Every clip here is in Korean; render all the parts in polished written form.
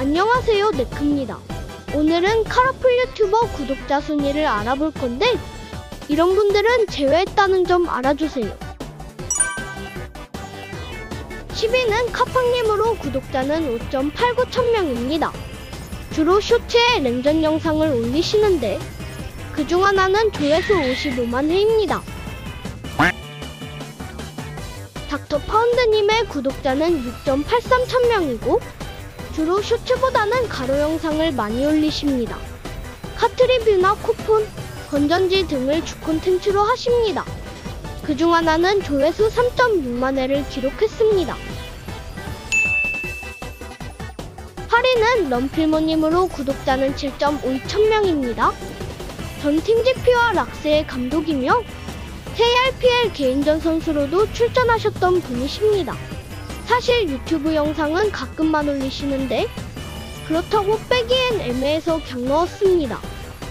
안녕하세요, 네크입니다. 오늘은 카라풀 유튜버 구독자 순위를 알아볼 건데 이런 분들은 제외했다는 점 알아주세요. 10위는 카팡님으로 구독자는 5.89천명입니다. 주로 쇼츠에 랜전 영상을 올리시는데 그중 하나는 조회수 55만 회입니다. 닥터 파운드님의 구독자는 6.83천명이고 주로 쇼츠보다는 가로 영상을 많이 올리십니다. 카트 리뷰나 쿠폰, 건전지 등을 주 콘텐츠로 하십니다. 그중 하나는 조회수 3.6만 회를 기록했습니다. 8위는 런필모님으로 구독자는 7.52천명입니다. 전 팀GP와 락스의 감독이며 KRPL 개인전 선수로도 출전하셨던 분이십니다. 사실 유튜브 영상은 가끔만 올리시는데 그렇다고 빼기엔 애매해서 그냥 넣었습니다.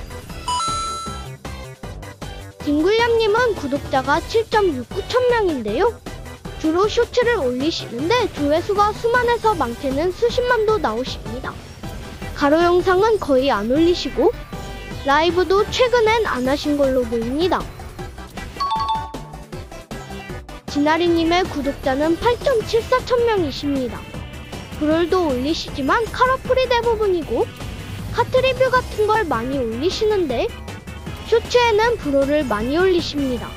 딩굴냠님은 구독자가 7.69천명인데요. 주로 쇼츠를 올리시는데 조회수가 수만에서 많게는 수십만도 나오십니다. 가로 영상은 거의 안 올리시고 라이브도 최근엔 안 하신 걸로 보입니다. 진아리님의 구독자는 8.74천명이십니다. 브롤도 올리시지만 카라풀이 대부분이고 카트 리뷰 같은 걸 많이 올리시는데 쇼츠에는 브롤을 많이 올리십니다.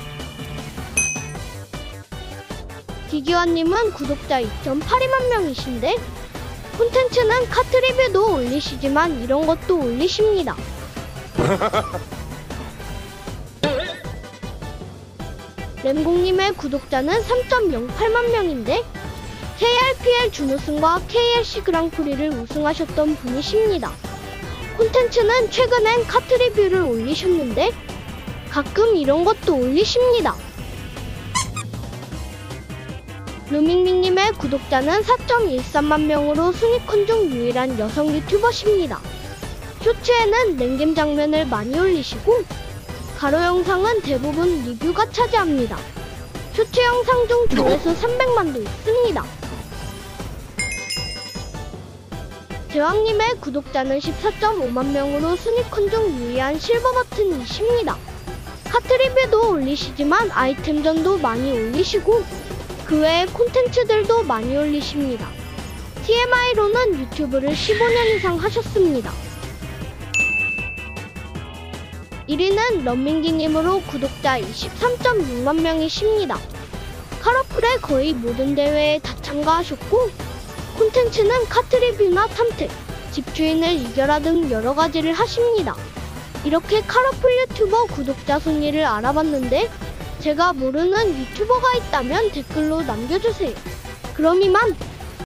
디기환님은 구독자 2.82만 명이신데 콘텐츠는 카트 리뷰도 올리시지만 이런 것도 올리십니다. 램공님의 구독자는 3.08만 명인데 KRPL 준우승과 KLC 그랑프리를 우승하셨던 분이십니다. 콘텐츠는 최근엔 카트 리뷰를 올리셨는데 가끔 이런 것도 올리십니다. 루밍밍님의 구독자는 4.13만 명으로 순위권 중 유일한 여성 유튜버십니다. 쇼츠에는 랭겜 장면을 많이 올리시고 가로 영상은 대부분 리뷰가 차지합니다. 쇼츠 영상 중 조회수 300만도 있습니다. 제왕님의 구독자는 14.5만 명으로 순위권 중 유일한 실버 버튼이십니다. 카트 리뷰도 올리시지만 아이템전도 많이 올리시고 그 외의 콘텐츠들도 많이 올리십니다. TMI로는 유튜브를 15년 이상 하셨습니다. 1위는 런민기님으로 구독자 23.6만 명이십니다. 카라풀의 거의 모든 대회에 다 참가하셨고 콘텐츠는 카트 리뷰나 탐택, 집주인을 이겨라 등 여러 가지를 하십니다. 이렇게 카라풀 유튜버 구독자 순위를 알아봤는데 제가 모르는 유튜버가 있다면 댓글로 남겨주세요. 그럼 이만!